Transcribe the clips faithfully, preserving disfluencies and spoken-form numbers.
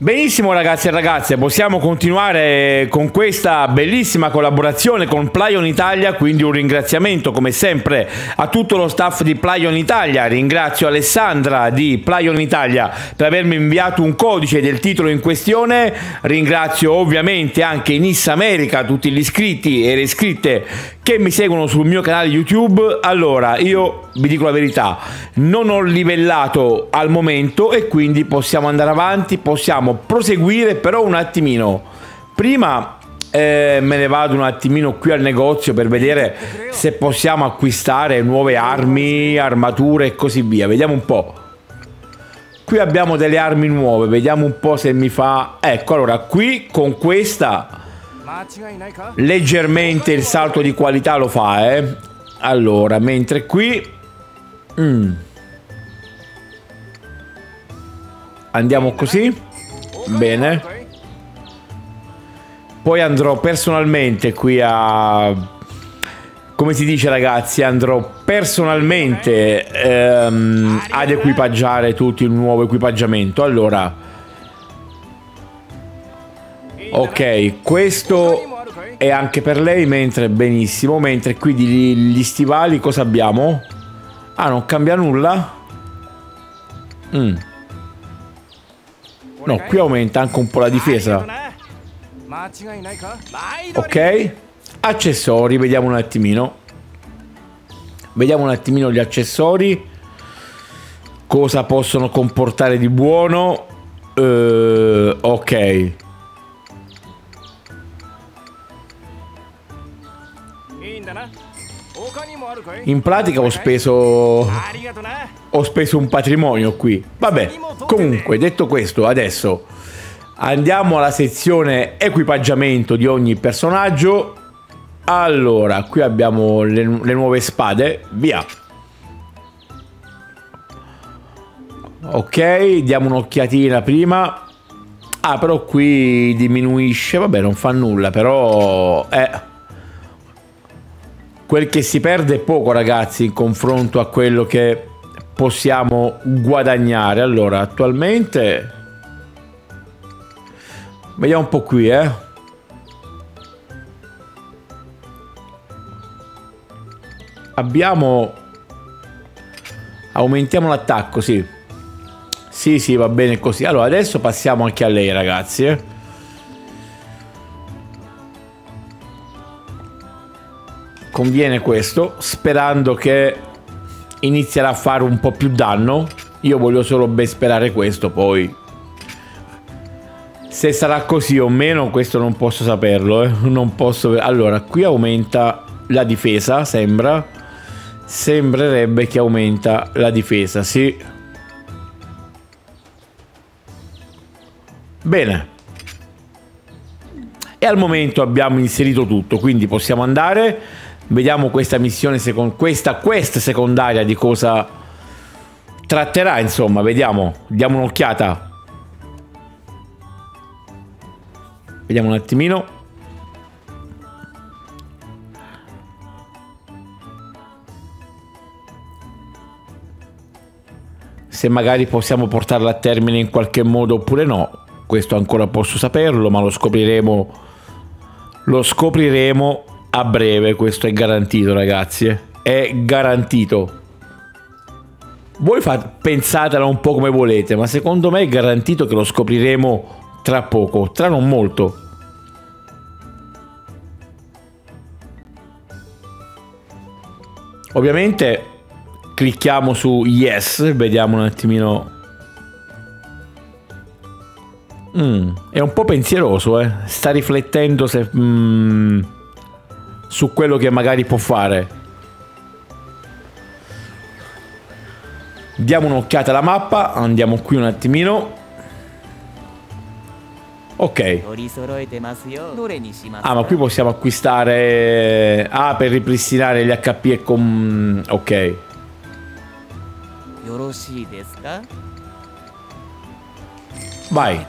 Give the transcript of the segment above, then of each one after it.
Benissimo ragazzi e ragazze, possiamo continuare con questa bellissima collaborazione con Plaion Italia, quindi un ringraziamento come sempre a tutto lo staff di Plaion Italia. Ringrazio Alessandra di Plaion Italia per avermi inviato un codice del titolo in questione, ringrazio ovviamente anche Nis America, tutti gli iscritti e le iscritte che mi seguono sul mio canale YouTube. Allora, io vi dico la verità, non ho livellato al momento e quindi possiamo andare avanti, possiamo proseguire, però un attimino prima eh, me ne vado un attimino qui al negozio per vedere se possiamo acquistare nuove armi, armature e così via. Vediamo un po'. Qui abbiamo delle armi nuove, vediamo un po' se mi fa... Ecco, allora qui con questa leggermente il salto di qualità lo fa, eh. Allora, mentre qui mm. andiamo così. Bene. Poi andrò personalmente qui a... Come si dice ragazzi? Andrò personalmente ehm, ad equipaggiare tutto il nuovo equipaggiamento. Allora, ok, questo è anche per lei, mentre benissimo. Mentre qui di, gli stivali cosa abbiamo? Ah, non cambia nulla? Mm. No, qui aumenta anche un po' la difesa. Ok. Accessori, vediamo un attimino. Vediamo un attimino gli accessori. Cosa possono comportare di buono. uh, Ok. In pratica ho speso Ho speso un patrimonio qui. Vabbè, comunque detto questo, adesso andiamo alla sezione equipaggiamento di ogni personaggio. Allora, qui abbiamo le, le nuove spade. Via. Ok, diamo un'occhiatina prima. Ah, però qui diminuisce. Vabbè, non fa nulla, però eh quel che si perde è poco ragazzi in confronto a quello che possiamo guadagnare. Allora, attualmente vediamo un po' qui, eh abbiamo, aumentiamo l'attacco, sì sì sì va bene così. Allora adesso passiamo anche a lei ragazzi, eh conviene questo, sperando che inizierà a fare un po' più danno. Io voglio solo ben sperare questo, poi se sarà così o meno questo non posso saperlo, eh. Non posso. Allora, qui aumenta la difesa, sembra. Sembrerebbe che aumenta la difesa, sì. Bene. E al momento abbiamo inserito tutto, quindi possiamo andare. Vediamo questa missione, second questa quest secondaria di cosa tratterà, insomma, vediamo, diamo un'occhiata. Vediamo un attimino. Se magari possiamo portarla a termine in qualche modo oppure no, questo ancora posso saperlo, ma lo scopriremo lo scopriremo a breve. Questo è garantito ragazzi, eh? È garantito. Voi fate, pensatela un po' come volete, ma secondo me è garantito che lo scopriremo tra poco, tra non molto. Ovviamente clicchiamo su yes, vediamo un attimino. Mm, è un po' pensieroso, eh? Sta riflettendo se, mm, su quello che magari può fare. Diamo un'occhiata alla mappa, andiamo qui un attimino. Ok. Ah, ma qui possiamo acquistare... Ah, per ripristinare gli H P e con... Ok. Vai.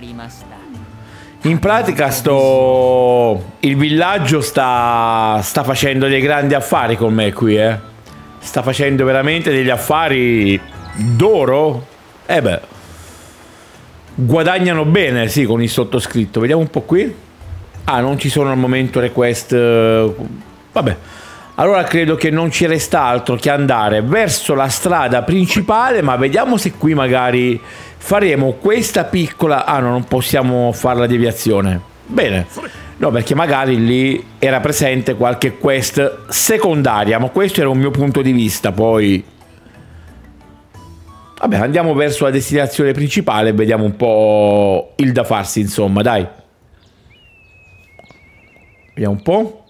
In pratica sto... il villaggio sta... sta facendo dei grandi affari con me qui, eh. Sta facendo veramente degli affari d'oro. Eh beh. guadagnano bene, sì, con il sottoscritto. Vediamo un po' qui. Ah, non ci sono al momento request. Vabbè. Allora credo che non ci resta altro che andare verso la strada principale, ma vediamo se qui magari faremo questa piccola... Ah no, non possiamo fare la deviazione. Bene. No, perché magari lì era presente qualche quest secondaria, ma questo era un mio punto di vista, poi... Vabbè, andiamo verso la destinazione principale e vediamo un po' il da farsi, insomma, dai. Vediamo un po'.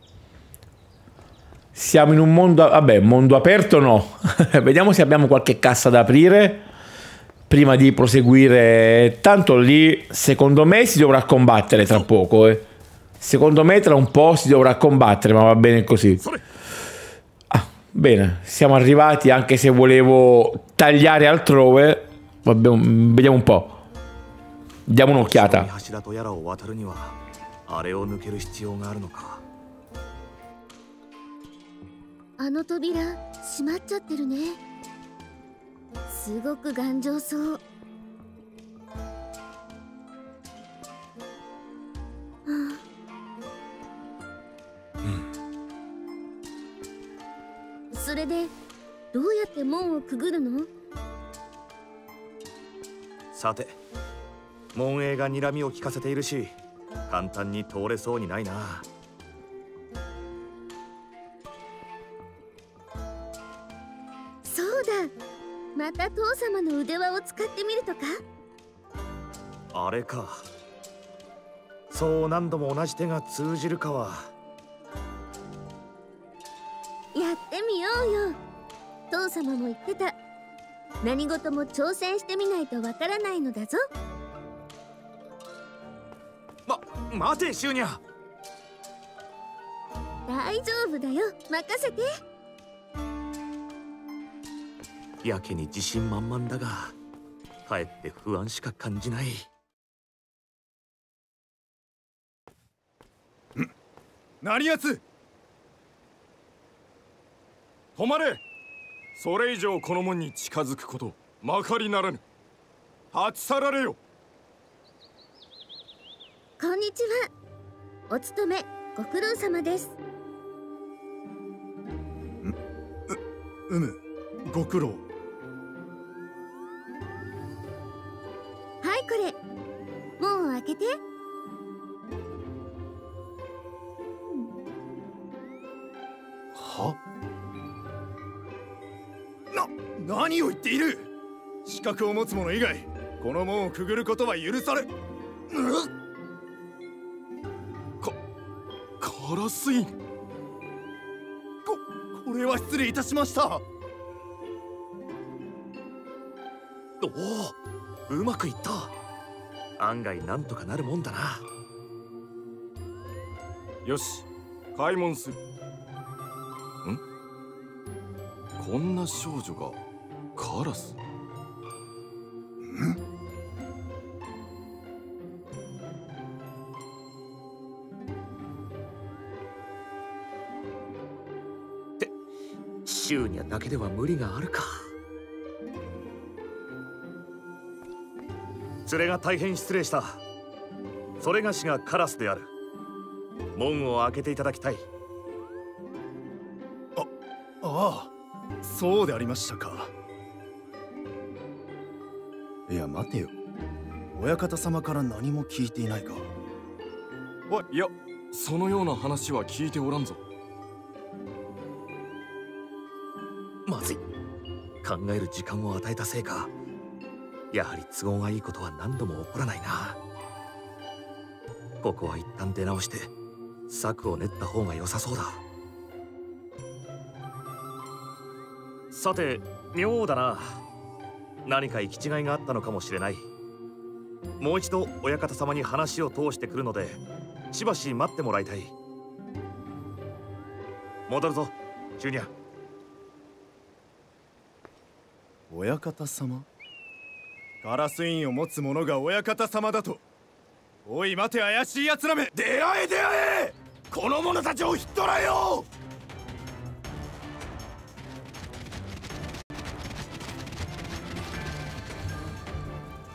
Siamo in un mondo... Vabbè, mondo aperto no. Vediamo se abbiamo qualche cassa da aprire prima di proseguire. Tanto lì, secondo me, si dovrà combattere tra poco, eh. Secondo me tra un po' si dovrà combattere, ma va bene così. Ah, bene, siamo arrivati, anche se volevo tagliare altrove. Vabbè, vediamo un po'. Diamo un'occhiata.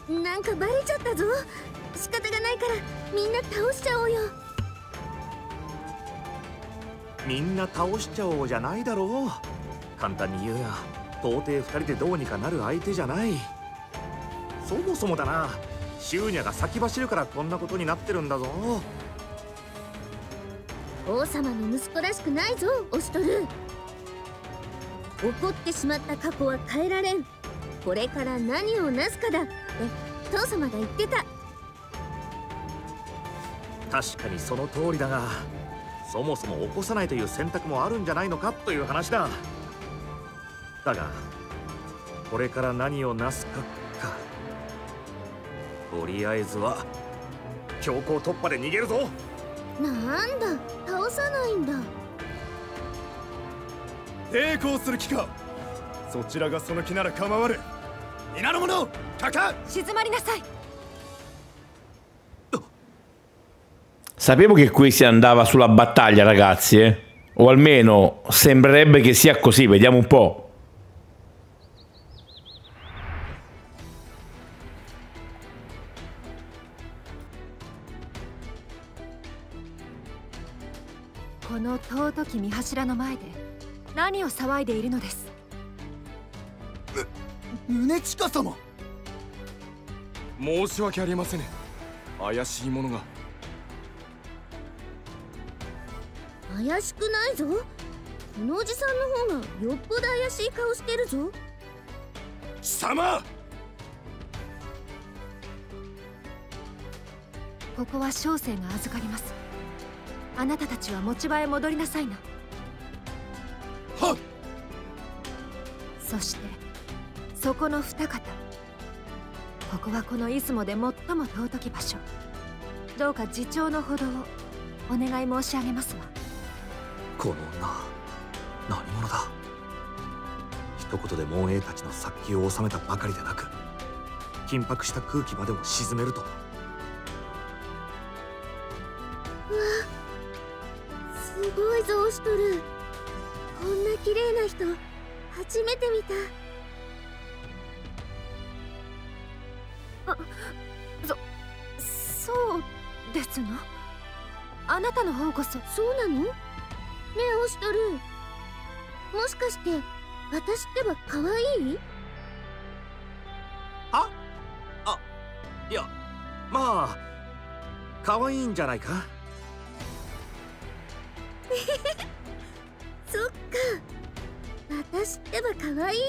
なんかバレちゃったぞ。仕方がないからみんな倒しちゃおうよ。 みんな倒しちゃおうじゃないだろう。簡単に言うや、到底ふたりでどうにかなる相手じゃない。そもそもだな、シューニャが先走るからこんなことになってるんだぞ。 王様の息子らしくないぞ、オシトル。起こってしまった過去は変えられん。これから何をなすかだって父様が言ってた。 確かにその通りだが、そもそも起こさないという選択もあるんじゃないのかという話だ。だがこれから何をなすかか。とりあえずは強行突破で逃げるぞ。 なんだ、倒さないんだ。 抵抗する気か。そちらがその気なら構わる。皆の者、かか静まりなさい。 Sapevo che qui si andava sulla battaglia, ragazzi, eh? O almeno sembrerebbe che sia così, vediamo un po'. この尊き御柱の前で何を騒いでいるのです。 宗近様、申し訳ありません。怪しい者が。 怪しくないぞ。このおじさんの方がよっぽど怪しい顔してるぞ。 貴様、 ここは小生が預かります。あなたたちは持ち場へ戻りなさいな。 はっ。 そしてそこの二方、ここはこの出雲で最も尊き場所。どうか自重のほどをお願い申し上げますわ。 この女何者だ。一言で門営たちの殺気を収めたばかりでなく、緊迫した空気までも沈めるとは。 うわ、すごいぞオシトル。こんな綺麗な人初めて見た。あ、そ、そうですの。あなたの方こそ。そうなの？ねえオシトル、もしかして私ってば可愛い？ ああ、いや、まあ可愛いんじゃないか。 そっか、私ってば可愛いんだ。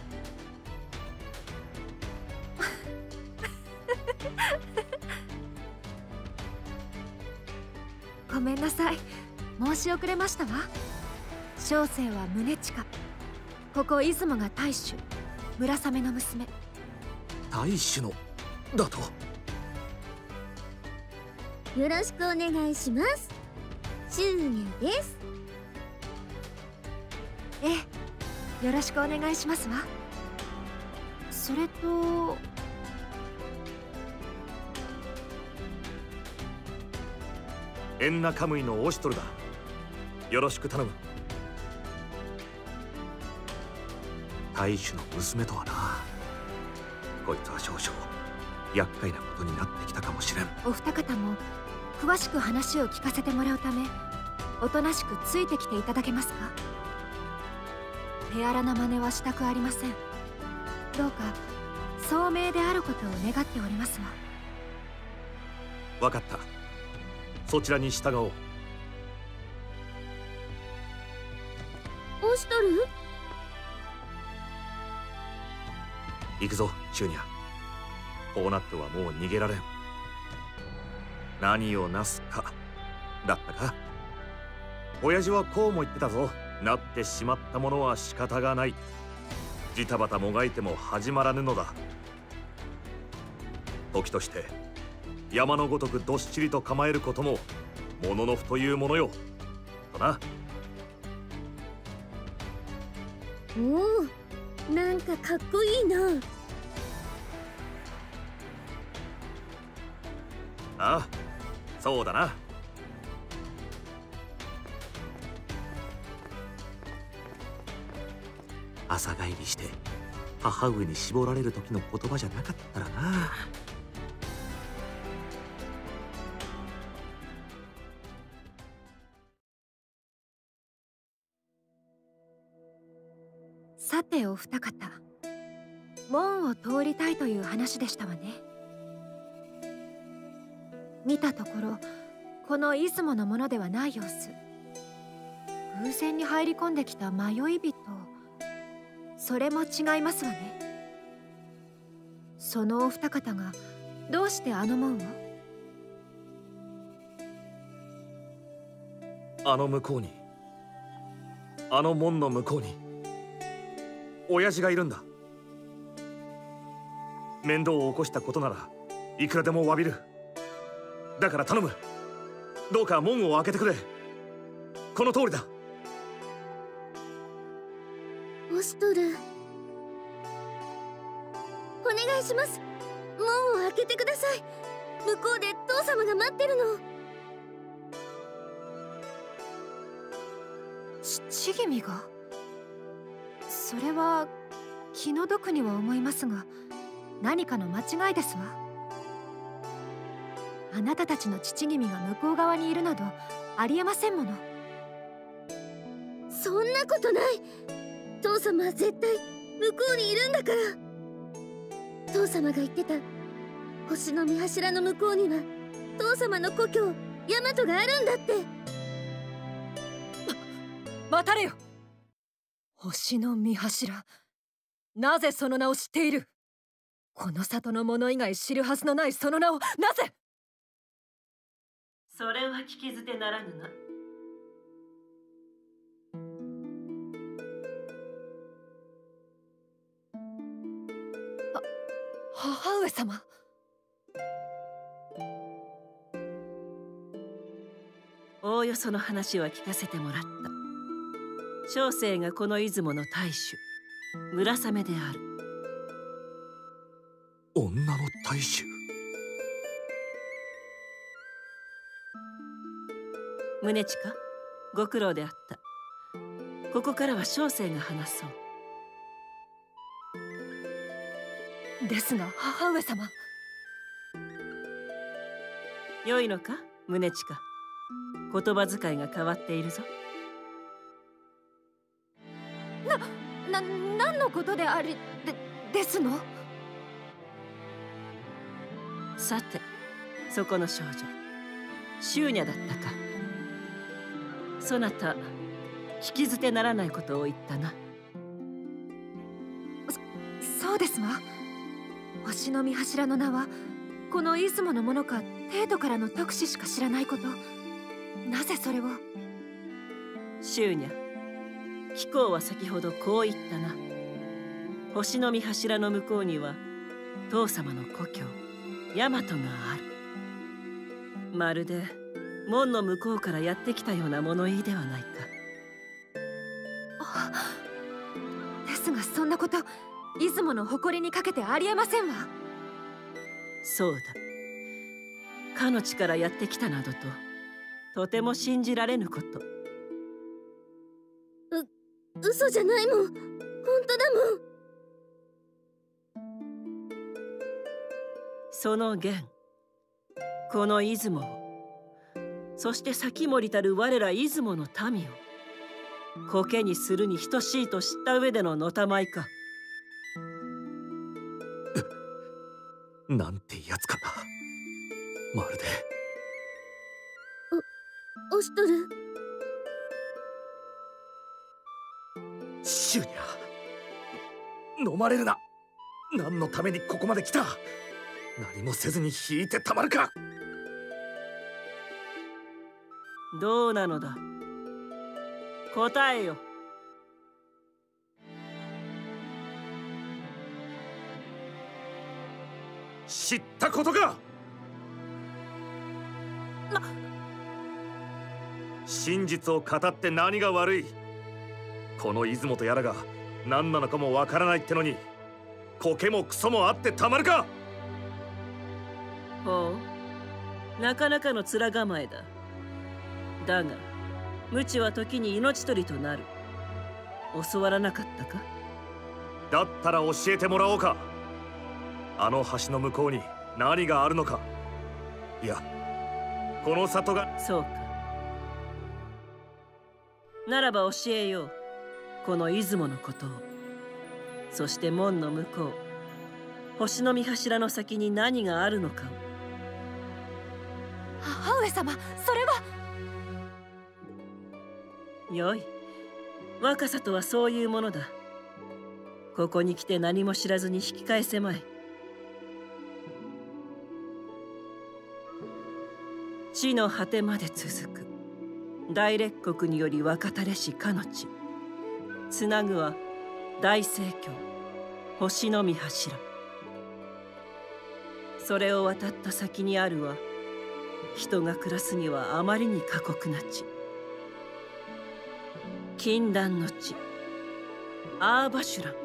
ごめんなさい、申し遅れましたわ。小生は宗近。ここ出雲が大主村雨の娘。 大主のだと。 よろしくお願いします。シューニャです。ええ、よろしくお願いしますわ。それとエンナカムイのオシトルだ。よろしく頼む。大主の娘とはな。こいつは少々厄介なことになってきたかもしれん。 お二方も詳しく話を聞かせてもらうため、おとなしくついてきていただけますか。手荒な真似はしたくありません。どうか聡明であることを願っておりますわ。 わかった。そちらに従おう。 オシトル、 行くぞシューニャ。こうなってはもう逃げられん。何をなすかだったか。親父はこうも言ってたぞ。なってしまったものは仕方がない。ジタバタもがいても始まらぬのだ。時として山のごとくどっしりと構えることももののふというものよとな。 おお、なんかかっこいいな。 ああ、そうだな。朝帰りして母上に絞られる時の言葉じゃなかったらな。 さてお二方、門を通りたいという話でしたわね。見たところこの出雲のものではない様子。偶然に入り込んできた迷い人、それも違いますわね。そのお二方がどうしてあの門を？ あの向こうに、あの門の向こうに親父がいるんだ。面倒を起こしたことならいくらでも詫びる。だから頼む、どうか門を開けてくれ。この通りだ。 オシトル、お願いします。門を開けてください。向こうで父様が待ってるの。父君が？それは気の毒には思いますが、何かの間違いですわ。あなたたちの父君が向こう側にいるなどありえませんもの。そんなことない。父様は絶対向こうにいるんだから。父様が言ってた星の御柱の向こうには父様の故郷ヤマトがあるんだって。 ま、待たれよ。星の御柱、なぜその名を知っている？この里の者以外知るはずのないその名をなぜ？ それは聞き捨てならぬな。 母上様。 おおよその話は聞かせてもらった。小生がこの出雲の大主村雨である。 女の大主？ 宗近、ご苦労であった。ここからは小生が話そう。 ですが母上様。 良いのか宗近、言葉遣いが変わっているぞ。 な、な、何のことであり、で、ですの？ さて、そこの少女シューニャだったか。そなた聞き捨てならないことを言ったな。 そ、そうですわ。星の御柱の名はこの出雲のものか帝都からの特使しか知らないこと。なぜそれを？ シューニャ、貴公は先ほどこう言ったな。星の御柱の向こうには父様の故郷ヤマトがある。まるで門の向こうからやってきたような物言いではないか。 あ、ですがそんなこと出雲の誇りにかけてありえませんわ。 そうだ、かの地からやってきたなどととても信じられぬこと。 う、嘘じゃないもん。本当だもん。 その源、この出雲を、そして先もりたる我ら出雲の民を苔にするに等しいと知った上でののたまいか。 なんてやつかな。まるでお、オシトル。 シューニャ、飲まれるな。何のためにここまで来た？何もせずに引いてたまるか。 どうなのだ、答えよ。 知ったことか。 な、 真実を語って何が悪い。この出雲とやらが何なのかもわからないってのに、苔もクソもあってたまるか。 ほう、なかなかの面構えだ。だが無知は時に命取りとなる。教わらなかったか？ だったら教えてもらおうか。あの橋の向こうに何があるのか。いや、この里が。 そうか。ならば教えよう、この出雲のことを。そして門の向こう、星の御柱の先に何があるのかを。 母上様、それは。 よい、若さとはそういうものだ。ここに来て何も知らずに引き返せまい。地の果てまで続く大列国により分かたれしかの地。つなぐは大聖教、星の御柱。それを渡った先にあるは、人が暮らすにはあまりに過酷な地。禁断の地、アーバシュラン。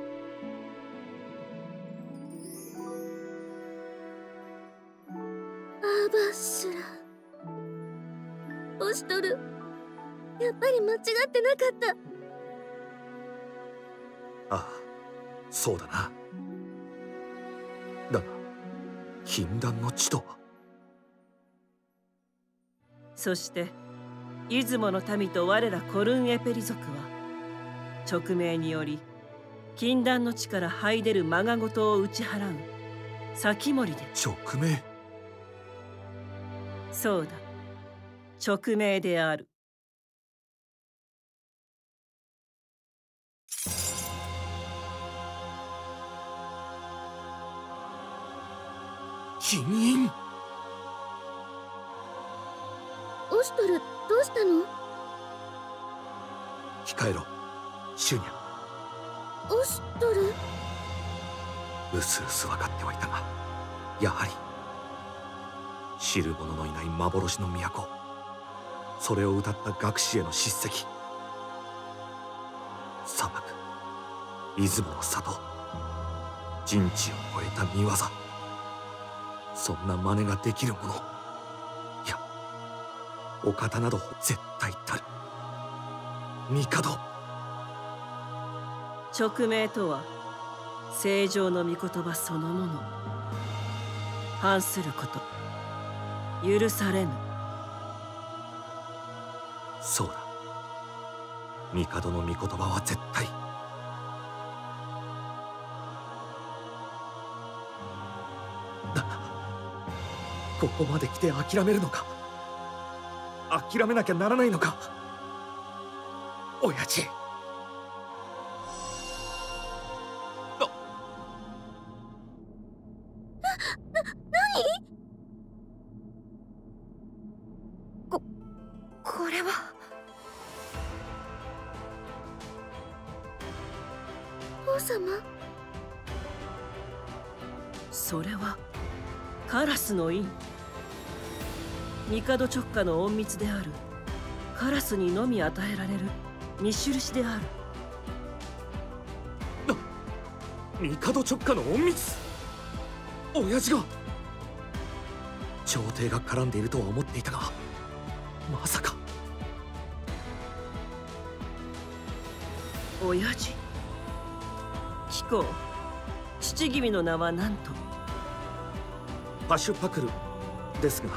アーバシュラン。オシトル、やっぱり間違ってなかった。 ああ、そうだな。だが禁断の地とは。 そして出雲の民と我らコルンエペリ族は、勅命により禁断の地から這い出る魔がごとを打ち払う先森で。 勅命。 そうだ、勅命である。 金印。 オシトル、どうしたの？ 控えろ、シュニャ。 オシトル？ うすうす分かってはいたが、やはり知る者のいない幻の都、それを歌った学士への叱責。砂漠、出雲の里、人知を超えた見業。そんな真似ができるもの、いや、お方など絶対たる帝。 勅命とは正常の御言葉そのもの。反すること許されぬ。 そうだ、帝の御言葉は絶対。だがここまで来て諦めるのか。諦めなきゃならないのか。親父。 これは。 王様。 それはカラスの印。帝直下の隠密であるカラスにのみ与えられる見印である。 帝直下の隠密。親父が。朝廷が絡んでいるとは思っていたが、まさか。 親父。貴公、父君の名は何と？ パシュパクルですが。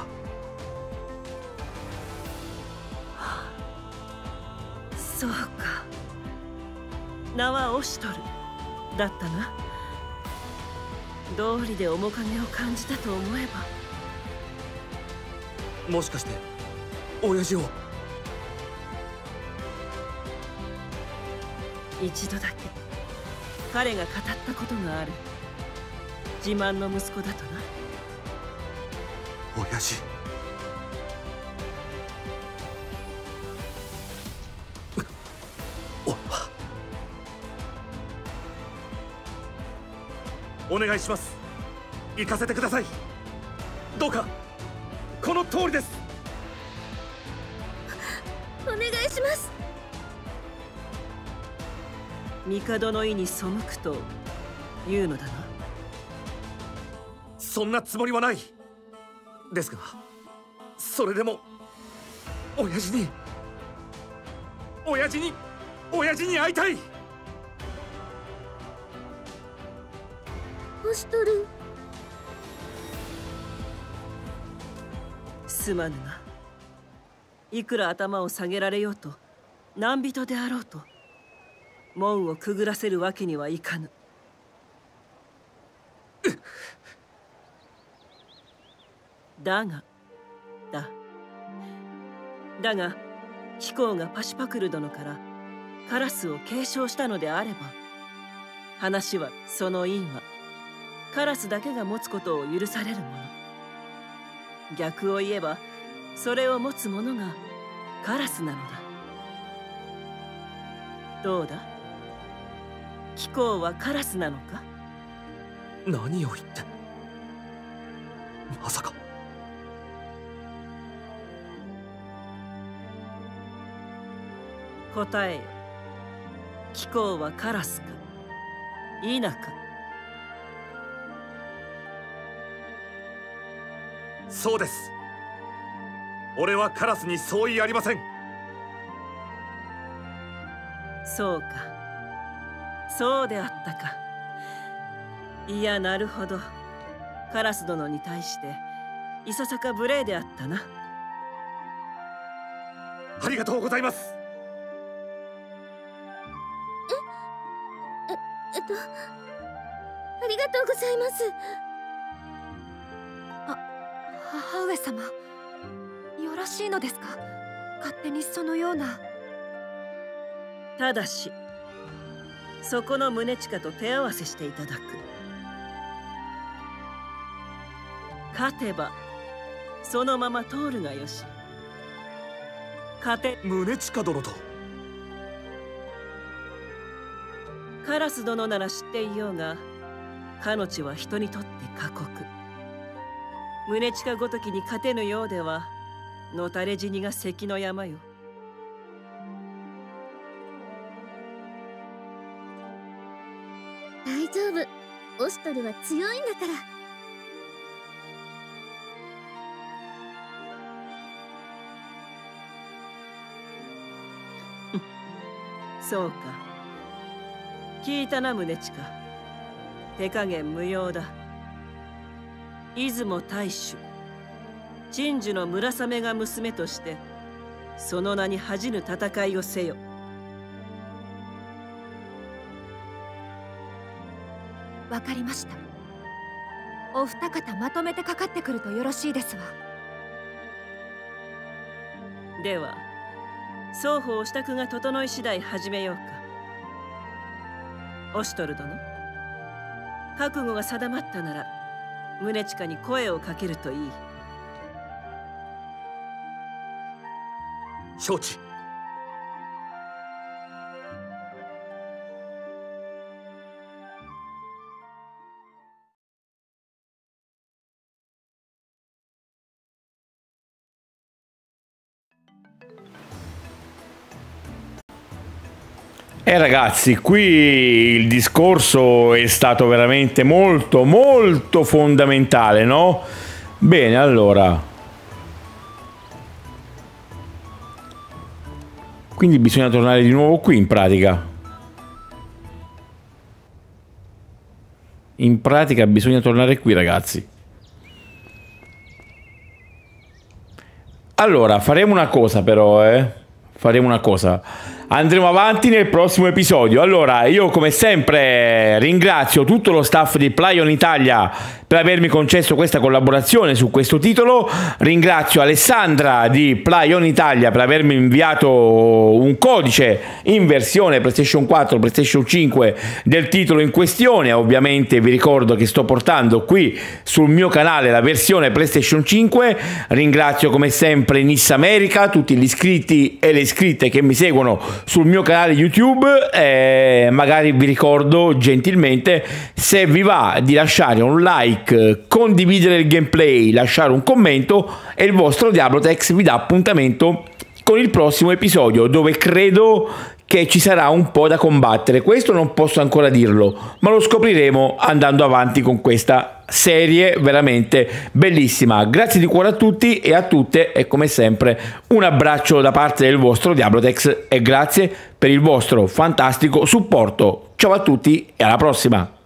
そうか、名はオシトルだったな。道理で面影を感じたと思えば。 もしかして親父を。 一度だけ彼が語ったことがある。自慢の息子だとな。 親父。お願いします。行かせてください。どうかこの通りです。 お願いします。 帝の意に背くというのだな。 そんなつもりはないですが、それでも親父に親父に親父に会いたい。 星取る。 すまぬが、いくら頭を下げられようと何人であろうと門をくぐらせるわけにはいかぬ。だがだだが貴公がパシュパクル殿からカラスを継承したのであれば、話はその因はカラスだけが持つことを許されるもの。逆を言えばそれを持つ者がカラスなのだ。どうだ、貴公はカラスなのか？ 何を言って、まさか。 答えよ。貴公はカラスか否か。 そうです。俺はカラスに相違ありません。 そうか、そうであったか。いや、なるほど。カラス殿に対していささか無礼であったな。 ありがとうございます。 えっとありがとうございます。 あ、母上様、よろしいのですか？勝手にそのような。 ただしそこの宗近と手合わせしていただく。勝てばそのまま通るがよし。勝て宗近殿と。 カラス殿なら知っていようが、かの地は人にとって過酷。宗近ごときに勝てぬようではのたれ死にが関の山よ。 大丈夫、オシュトルは強いんだから。 そうか、聞いたな宗近。手加減無用だ。出雲大主鎮守の村雨が娘としてその名に恥じぬ戦いをせよ。 わかりました。お二方まとめてかかってくるとよろしいですわ。 では双方支度が整い次第始めようか。オシュトル殿、覚悟が定まったなら宗近に声をかけるといい。 承知。 Eh ragazzi, qui il discorso è stato veramente molto molto fondamentale, no? Bene, allora. Quindi bisogna tornare di nuovo qui in pratica. In pratica bisogna tornare qui, ragazzi. Allora, faremo una cosa però, eh. Faremo una cosa. Andremo avanti nel prossimo episodio. Allora, io come sempre ringrazio tutto lo staff di Plaion Italia per avermi concesso questa collaborazione su questo titolo. Ringrazio Alessandra di Plaion Italia per avermi inviato un codice in versione PlayStation quattro, PlayStation cinque del titolo in questione. Ovviamente vi ricordo che sto portando qui sul mio canale la versione PlayStation cinque. Ringrazio come sempre Niss America, tutti gli iscritti e le iscritte che mi seguono sul mio canale YouTube. E magari vi ricordo gentilmente, se vi va, di lasciare un like, condividere il gameplay, lasciare un commento, e il vostro Diablotex vi dà appuntamento con il prossimo episodio, dove credo che ci sarà un po' da combattere. Questo non posso ancora dirlo, ma lo scopriremo andando avanti con questa serie veramente bellissima. Grazie di cuore a tutti e a tutte, e come sempre un abbraccio da parte del vostro Diablotex e grazie per il vostro fantastico supporto. Ciao a tutti e alla prossima!